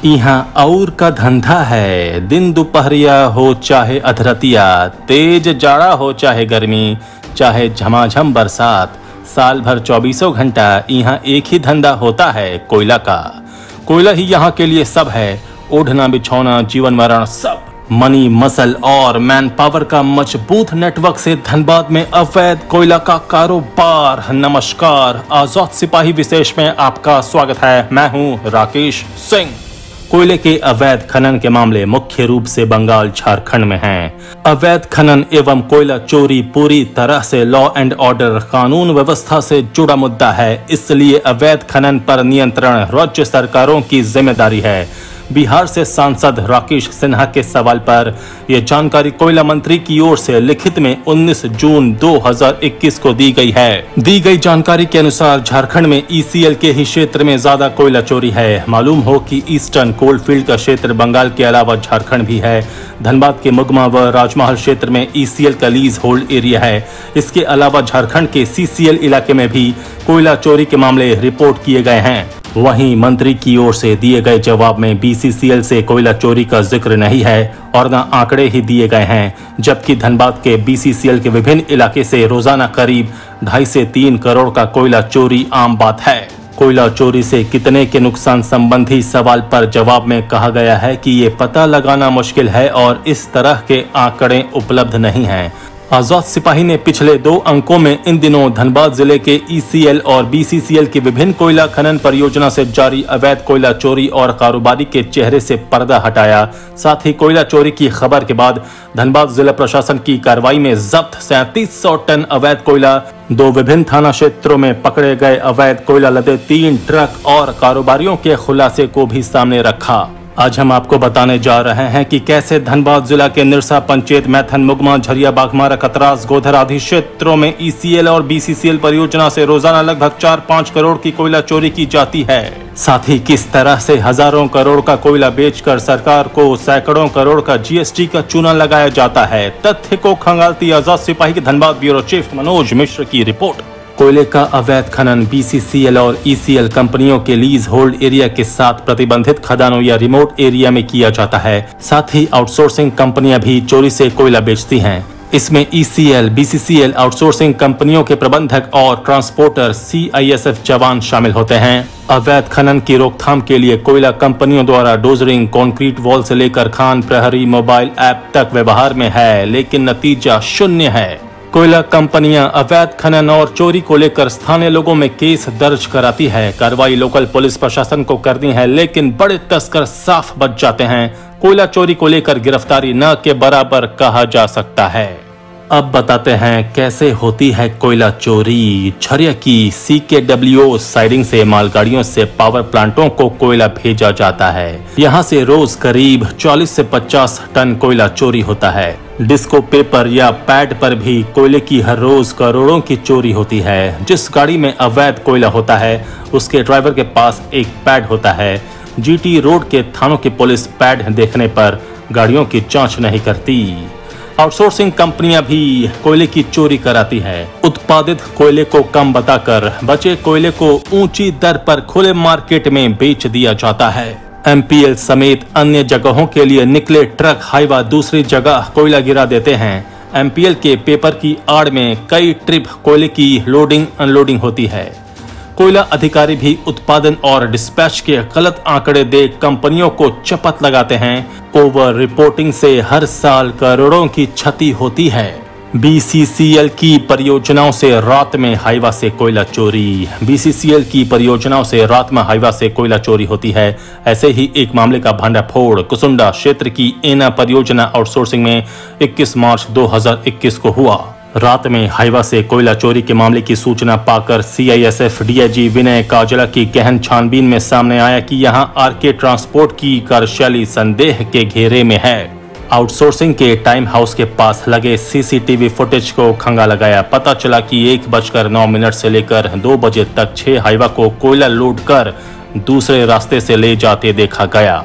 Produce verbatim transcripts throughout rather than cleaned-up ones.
यहाँ और का धंधा है, दिन दोपहरिया हो चाहे अधरतिया, तेज जाड़ा हो चाहे गर्मी, चाहे झमाझम बरसात, साल भर चौबीसों घंटा यहाँ एक ही धंधा होता है, कोयला का। कोयला ही यहाँ के लिए सब है, ओढ़ना बिछौना जीवन मरण सब। मनी मसल और मैन पावर का मजबूत नेटवर्क से धनबाद में अवैध कोयला का कारोबार। नमस्कार, आजाद सिपाही विशेष में आपका स्वागत है। मैं हूं राकेश सिंह। कोयले के अवैध खनन के मामले मुख्य रूप से बंगाल झारखंड में हैं। अवैध खनन एवं कोयला चोरी पूरी तरह से लॉ एंड ऑर्डर कानून व्यवस्था से जुड़ा मुद्दा है, इसलिए अवैध खनन पर नियंत्रण राज्य सरकारों की जिम्मेदारी है। बिहार से सांसद राकेश सिन्हा के सवाल पर यह जानकारी कोयला मंत्री की ओर से लिखित में उन्नीस जून दो हज़ार इक्कीस को दी गई है। दी गई जानकारी के अनुसार झारखंड में ई सी एल के ही क्षेत्र में ज्यादा कोयला चोरी है। मालूम हो कि ईस्टर्न कोलफील्ड का क्षेत्र बंगाल के अलावा झारखंड भी है। धनबाद के मुगमा व राजमहल क्षेत्र में ई सी एल का लीज होल्ड एरिया है। इसके अलावा झारखंड के सी सी एल इलाके में भी कोयला चोरी के मामले रिपोर्ट किए गए हैं। वहीं मंत्री की ओर से दिए गए जवाब में बी सी सी एल से कोयला चोरी का जिक्र नहीं है और न आंकड़े ही दिए गए हैं, जबकि धनबाद के बी सी सी एल के विभिन्न इलाके से रोजाना करीब ढाई से तीन करोड़ का कोयला चोरी आम बात है। कोयला चोरी से कितने के नुकसान संबंधी सवाल पर जवाब में कहा गया है कि ये पता लगाना मुश्किल है और इस तरह के आंकड़े उपलब्ध नहीं हैं। आजाद सिपाही ने पिछले दो अंकों में इन दिनों धनबाद जिले के ई सी एल और बी सी सी एल की विभिन्न कोयला खनन परियोजना से जारी अवैध कोयला चोरी और कारोबारी के चेहरे से पर्दा हटाया। साथ ही कोयला चोरी की खबर के बाद धनबाद जिला प्रशासन की कार्रवाई में जब्त सैंतीस सौ टन अवैध कोयला, दो विभिन्न थाना क्षेत्रों में पकड़े गए अवैध कोयला लदे तीन ट्रक और कारोबारियों के खुलासे को भी सामने रखा। आज हम आपको बताने जा रहे हैं कि कैसे धनबाद जिला के निरसा पंचायत, मैथन, मुगमा, झरिया, बाघमारा, कतरास, गोधर आदि क्षेत्रों में ई सी एल और बी सी सी एल परियोजना से रोजाना लगभग चार पाँच करोड़ की कोयला चोरी की जाती है। साथ ही किस तरह से हजारों करोड़ का कोयला बेचकर सरकार को सैकड़ों करोड़ का जी एस टी का चूना लगाया जाता है। तथ्य को खंगालती आजाद सिपाही के धनबाद ब्यूरो चीफ मनोज मिश्र की रिपोर्ट। कोयले का अवैध खनन बी सी सी एल और ई सी एल कंपनियों के लीज होल्ड एरिया के साथ प्रतिबंधित खदानों या रिमोट एरिया में किया जाता है। साथ ही आउटसोर्सिंग कंपनियां भी चोरी से कोयला बेचती हैं। इसमें E C L, B C C L outsourcing कंपनियों के प्रबंधक और transporter, C I S F जवान शामिल होते हैं। अवैध खनन की रोकथाम के लिए कोयला कंपनियों द्वारा डोजरिंग, कंक्रीट वॉल से लेकर खान प्रहरी मोबाइल ऐप तक व्यवहार में है, लेकिन नतीजा शून्य है। कोयला कंपनियां अवैध खनन और चोरी को लेकर स्थानीय लोगों में केस दर्ज कराती है। कार्रवाई लोकल पुलिस प्रशासन को करनी है, लेकिन बड़े तस्कर साफ बच जाते हैं। कोयला चोरी को लेकर गिरफ्तारी न के बराबर कहा जा सकता है। अब बताते हैं कैसे होती है कोयला चोरी। झरिया की सी के डब्ल्यू ओ साइडिंग से मालगाड़ियों से पावर प्लांटों को कोयला भेजा जाता है। यहाँ से रोज करीब चालीस से पचास टन कोयला चोरी होता है। डिस्को पेपर या पैड पर भी कोयले की हर रोज करोड़ों की चोरी होती है। जिस गाड़ी में अवैध कोयला होता है उसके ड्राइवर के पास एक पैड होता है। जी टी रोड के थानों की पुलिस पैड देखने पर गाड़ियों की जांच नहीं करती। आउटसोर्सिंग कंपनियां भी कोयले की चोरी कराती है। उत्पादित कोयले को कम बताकर बचे कोयले को ऊंची दर पर खुले मार्केट में बेच दिया जाता है। एम पी एल समेत अन्य जगहों के लिए निकले ट्रक हाईवा दूसरी जगह कोयला गिरा देते हैं। एम पी एल के पेपर की आड़ में कई ट्रिप कोयले की लोडिंग अनलोडिंग होती है। कोयला अधिकारी भी उत्पादन और डिस्पैच के गलत आंकड़े देख कंपनियों को चपत लगाते हैं। ओवर रिपोर्टिंग से हर साल करोड़ों की क्षति होती है। बी सी सी एल की परियोजनाओं से रात में हाईवा से कोयला चोरी। बी सी सी एल की परियोजनाओं से रात में हाईवा से कोयला चोरी होती है। ऐसे ही एक मामले का भंडाफोड़ कुसुंडा क्षेत्र की एना परियोजना आउटसोर्सिंग में इक्कीस मार्च दो हज़ार इक्कीस को हुआ। रात में हाईवा से कोयला चोरी के मामले की सूचना पाकर C I S F D I G Vinay Kajla की गहन छानबीन में सामने आया कि यहां आर के ट्रांसपोर्ट की कार्यशैली संदेह के घेरे में है। आउटसोर्सिंग के टाइम हाउस के पास लगे C C T V footage को खंगा लगाया। पता चला कि एक बजकर नौ मिनट से लेकर दो बजे तक छह हाईवा को कोयला लोड कर दूसरे रास्ते से ले जाते देखा गया।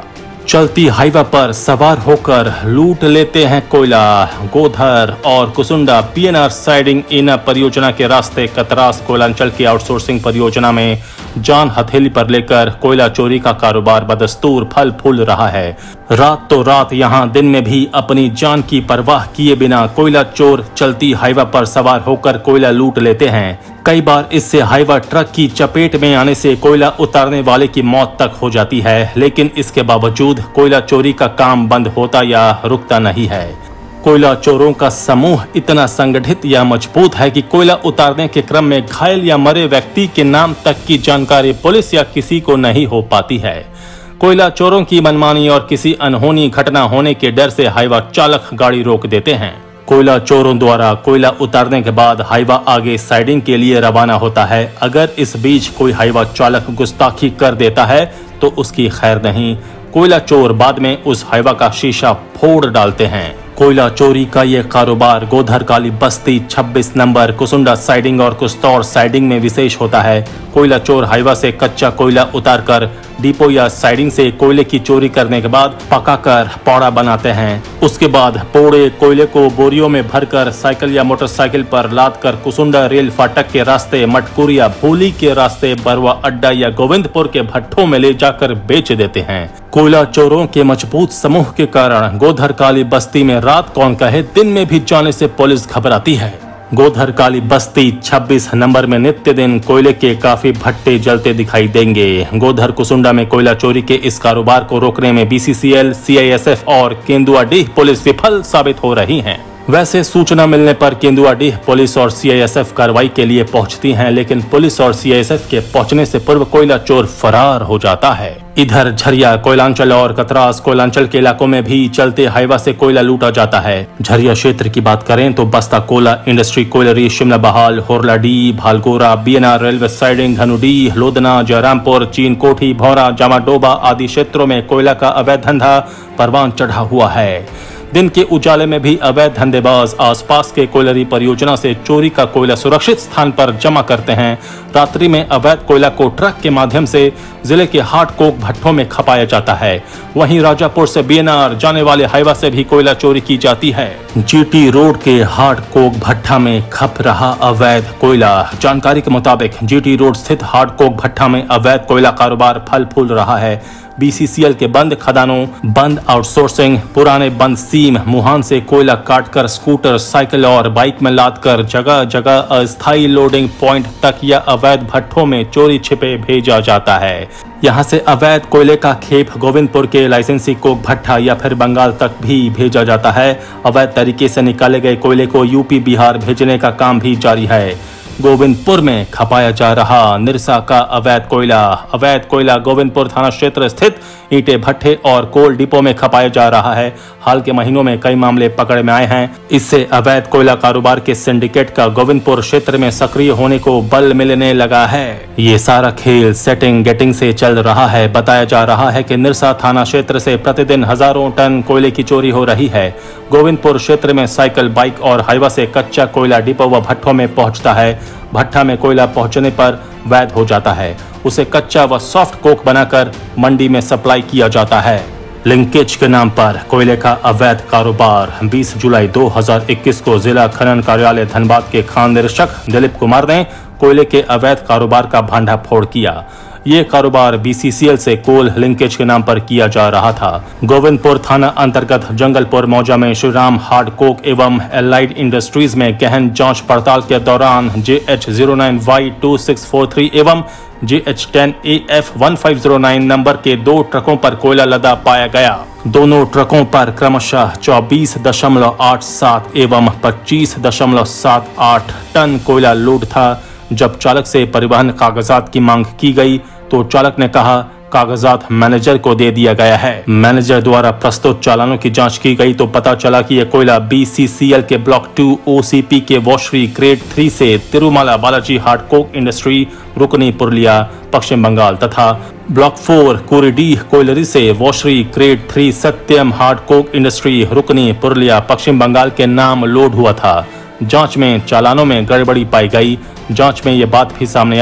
चलती हाईवे पर सवार होकर लूट लेते हैं कोयला। गोधर और कुसुंडा पीएनआर साइडिंग इन परियोजना के रास्ते कतरास कोयलांचल की आउटसोर्सिंग परियोजना में जान हथेली पर लेकर कोयला चोरी का कारोबार बदस्तूर फल फूल रहा है। रात तो रात यहाँ, दिन में भी अपनी जान की परवाह किए बिना कोयला चोर चलती हाईवे पर सवार होकर कोयला लूट लेते हैं। कई बार इससे हाईवे ट्रक की चपेट में आने से कोयला उतारने वाले की मौत तक हो जाती है, लेकिन इसके बावजूद कोयला चोरी का काम बंद होता या रुकता नहीं है। कोयला चोरों का समूह इतना संगठित या मजबूत है कि कोयला उतारने के क्रम में घायल या मरे व्यक्ति के नाम तक की जानकारी पुलिस या किसी को नहीं हो पाती है। कोयला चोरों की मनमानी और किसी अनहोनी घटना होने के डर से हाईवा चालक गाड़ी रोक देते हैं। कोयला चोरों द्वारा कोयला उतारने के बाद हाईवा आगे साइडिंग के लिए रवाना होता है। अगर इस बीच कोई हाईवा चालक गुस्ताखी कर देता है तो उसकी खैर नहीं। कोयला चोर बाद में उस हाईवा का शीशा फोड़ डालते हैं। कोयला चोरी का ये कारोबार गोधर काली बस्ती छब्बीस नंबर कुसुंडा साइडिंग और कुस्तौर साइडिंग में विशेष होता है। कोयला चोर हाईवा से कच्चा कोयला उतारकर डिपो या साइडिंग से कोयले की चोरी करने के बाद पकाकर पौड़ा बनाते हैं। उसके बाद पोड़े कोयले को बोरियों में भरकर साइकिल या मोटरसाइकिल पर लाद कर कुसुंडा रेल फाटक के रास्ते, मटकुर या भूली के रास्ते, बरवा अड्डा या गोविंदपुर के भट्ठों में ले जाकर बेच देते हैं। कोयला चोरों के मजबूत समूह के कारण गोधर काली बस्ती में रात कौन कहे दिन में भी जाने से पुलिस घबराती है। गोधर काली बस्ती छब्बीस नंबर में नित्य दिन कोयले के काफी भट्टे जलते दिखाई देंगे। गोधर कुसुंडा में कोयला चोरी के इस कारोबार को रोकने में बीसीसीएल, सीआईएसएफ और केंदुआडीह पुलिस विफल साबित हो रही हैं। वैसे सूचना मिलने पर केंदुआडीह पुलिस और सीआईएसएफ कार्रवाई के लिए पहुंचती हैं, लेकिन पुलिस और सीआईएसएफ के पहुंचने से पूर्व कोयला चोर फरार हो जाता है। इधर झरिया कोयलांचल और कतरास कोयलांचल के इलाकों में भी चलते हाईवा से कोयला लूटा जाता है। झरिया क्षेत्र की बात करें तो बस्ता कोला इंडस्ट्री कोयलरी, Shimla Bahal, Horladih, Bhalgora, BNR railway siding, Dhanudih, Lodhna, Jayrampur, Chin Kothi, भौरा, जामाडोबा आदि क्षेत्रों में कोयला का अवैध धंधा परवान चढ़ा हुआ है। दिन के उजाले में भी अवैध धंधेबाज आसपास के कोयलरी परियोजना से चोरी का कोयला सुरक्षित स्थान पर जमा करते हैं। रात्रि में अवैध कोयला को ट्रक के माध्यम से जिले के हार्ड कोक भट्ठों में खपाया जाता है। वहीं राजापुर से बीएनआर जाने वाले हाईवा से भी कोयला चोरी की जाती है। जीटी रोड के हार्ड कोक भट्ठा में खप रहा अवैध कोयला। जानकारी के मुताबिक जीटी रोड स्थित हार्ड कोक भट्ठा में अवैध कोयला कारोबार फल फूल रहा है। बीसीसीएल के बंद खदानों, बंद आउटसोर्सिंग, पुराने बंद सीम, मुहान से कोयला काटकर स्कूटर, साइकिल और बाइक में लादकर जगह जगह अस्थायी लोडिंग पॉइंट तक या अवैध भट्ठों में चोरी छिपे भेजा जाता है। यहाँ से अवैध कोयले का खेप गोविंदपुर के लाइसेंसी कोक भट्ठा या फिर बंगाल तक भी भेजा जाता है। अवैध तरीके से निकाले गए कोयले को यूपी बिहार भेजने का काम भी जारी है। गोविंदपुर में खपाया जा रहा निरसा का अवैध कोयला। अवैध कोयला गोविंदपुर थाना क्षेत्र स्थित ईंटे भट्ठे और कोल डिपो में खपाया जा रहा है। हाल के महीनों में कई मामले पकड़ में आए हैं। इससे अवैध कोयला कारोबार के सिंडिकेट का गोविंदपुर क्षेत्र में सक्रिय होने को बल मिलने लगा है। ये सारा खेल सेटिंग गेटिंग से चल रहा है। बताया जा रहा है कि निरसा थाना क्षेत्र से प्रतिदिन हजारों टन कोयले की चोरी हो रही है। गोविंदपुर क्षेत्र में साइकिल, बाइक और हाईवा से कच्चा कोयला डिपो व भट्ठों में पहुंचता है। भट्ठा में कोयला पहुंचने पर वैध हो जाता है। उसे कच्चा व सॉफ्ट कोक बनाकर मंडी में सप्लाई किया जाता है। लिंकेज के नाम पर कोयले का अवैध कारोबार। बीस जुलाई दो हज़ार इक्कीस को जिला खनन कार्यालय धनबाद के खान निरीक्षक दिलीप कुमार ने कोयले के अवैध कारोबार का भांडाफोड़ किया। ये कारोबार बीसीसीएल से कोल लिंकेज के नाम पर किया जा रहा था। गोविंदपुर थाना अंतर्गत जंगलपुर मौजा में श्रीराम हार्ड कोक एवं एलाइड इंडस्ट्रीज में गहन जांच पड़ताल के दौरान J H zero nine Y two six four three एवं J H ten A F one five zero nine number के दो ट्रकों पर कोयला लदा पाया गया। दोनों ट्रकों पर क्रमशः चौबीस दशमलव आठ सात एवं पच्चीस दशमलव सात आठ टन कोयला लोड था। जब चालक से परिवहन कागजात की मांग की गई तो चालक ने कहा कागजात मैनेजर को दे दिया गया है। मैनेजर द्वारा प्रस्तुत चालानों की जांच की गई तो पता चला कि यह कोयला बीसीसीएल के ब्लॉक टू ओसीपी के वॉशरी ग्रेड थ्री से Tirumala Balaji hard coke industry Rukni Purulia Paschim Bengal तथा ब्लॉक फोर कुरीडीह कोयलरी से washery grade three Satyam hard coke industry Rukni Purulia Paschim Bengal के नाम लोड हुआ था। जांच में चालानों में गड़बड़ी पाई गई। जांच में ये बात भी सामने आई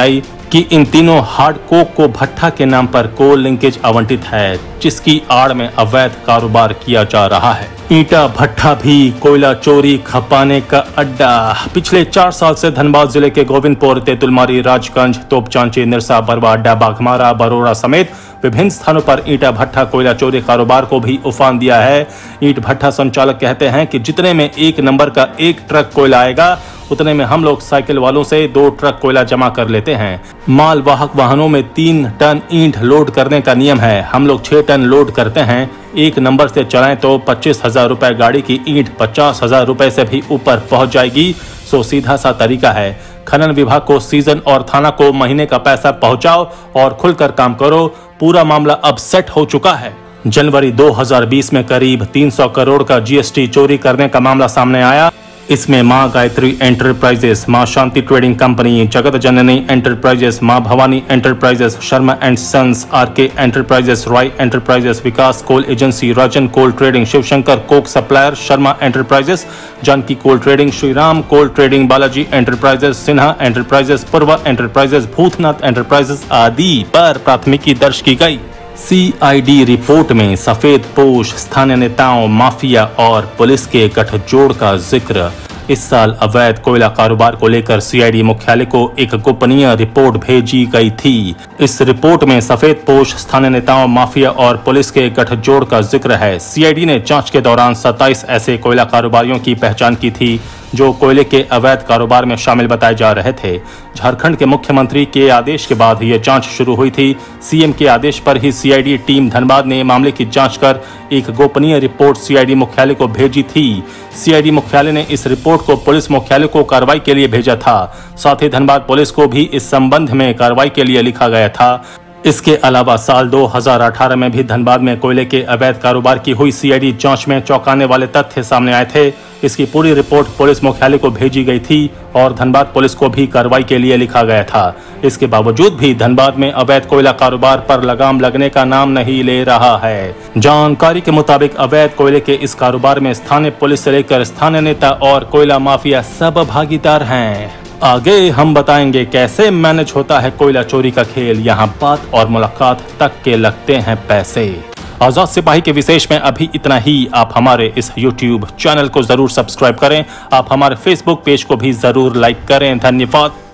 कि इन तीनों हार्ड कोक को भट्ठा के नाम पर कोल लिंकेज आवंटित है, जिसकी आड़ में अवैध कारोबार किया जा रहा है। ईटा भट्ठा भी कोयला चोरी खपाने का अड्डा। पिछले चार साल से धनबाद जिले के गोविंदपुर, तेतुलमारी, राजगंज, तोपचांची, निरसा, बरवा, अड्डा, बाघमारा, बरोड़ा समेत विभिन्न स्थानों पर ईटा भट्ठा कोयला चोरी कारोबार को भी उफान दिया है। ईट भट्ठा संचालक कहते हैं कि जितने में एक नंबर का एक ट्रक कोयला आएगा, उतने में हम लोग साइकिल वालों से दो ट्रक कोयला जमा कर लेते हैं। माल वाहक वाहनों में तीन टन ईंट लोड करने का नियम है, हम लोग छह टन लोड करते हैं। एक नंबर से चलाएं तो पच्चीस हजार रुपए गाड़ी की ईंट पचास हजार रुपए से भी ऊपर पहुंच जाएगी। सो सीधा सा तरीका है, खनन विभाग को सीजन और थाना को महीने का पैसा पहुंचाओ और खुलकर काम करो। पूरा मामला अब सेट हो चुका है। जनवरी दो हज़ार बीस में करीब तीन सौ करोड़ का जीएसटी चोरी करने का मामला सामने आया। इसमें मां गायत्री एंटरप्राइजेस, मां शांति ट्रेडिंग कंपनी, जगत Janani enterprises, Maa Bhavani enterprises, Sharma and sons, RK enterprises, Roy enterprises, Vikas coal agency, Rajan coal trading, Shivshankar coke supplier, Sharma enterprises, Janki coal trading, Shriram coal trading, Balaji enterprises, Sinha enterprises, Purva enterprises, Bhootnath enterprises आदि पर प्राथमिकी दर्ज की गई। सीआईडी रिपोर्ट में सफेद पोश, स्थानीय नेताओं, माफिया और पुलिस के गठजोड़ का जिक्र। इस साल अवैध कोयला कारोबार को लेकर सीआईडी मुख्यालय को एक गोपनीय रिपोर्ट भेजी गई थी। इस रिपोर्ट में सफेद पोश, स्थानीय नेताओं, माफिया और पुलिस के गठजोड़ का जिक्र है। सीआईडी ने जांच के दौरान सत्ताईस ऐसे कोयला कारोबारियों की पहचान की थी जो कोयले के अवैध कारोबार में शामिल बताए जा रहे थे। झारखंड के मुख्यमंत्री के आदेश के बाद यह जांच शुरू हुई थी। सीएम के आदेश पर ही सीआईडी टीम धनबाद ने मामले की जांच कर एक गोपनीय रिपोर्ट सीआईडी मुख्यालय को भेजी थी। सीआईडी मुख्यालय ने इस रिपोर्ट को पुलिस मुख्यालय को कार्रवाई के लिए भेजा था। साथ ही धनबाद पुलिस को भी इस संबंध में कार्रवाई के लिए लिखा गया था। इसके अलावा साल दो हज़ार अठारह में भी धनबाद में कोयले के अवैध कारोबार की हुई सीआईडी जांच में चौंकाने वाले तथ्य सामने आए थे। इसकी पूरी रिपोर्ट पुलिस मुख्यालय को भेजी गई थी और धनबाद पुलिस को भी कार्रवाई के लिए लिखा गया था। इसके बावजूद भी धनबाद में अवैध कोयला कारोबार पर लगाम लगने का नाम नहीं ले रहा है। जानकारी के मुताबिक अवैध कोयले के इस कारोबार में स्थानीय पुलिस से लेकर स्थानीय नेता और कोयला माफिया सब भागीदार हैं। आगे हम बताएंगे कैसे मैनेज होता है कोयला चोरी का खेल। यहाँ बात और मुलाकात तक के लगते हैं पैसे। आजाद सिपाही के विशेष में अभी इतना ही। आप हमारे इस यूट्यूब चैनल को जरूर सब्सक्राइब करें। आप हमारे फेसबुक पेज को भी जरूर लाइक करें। धन्यवाद।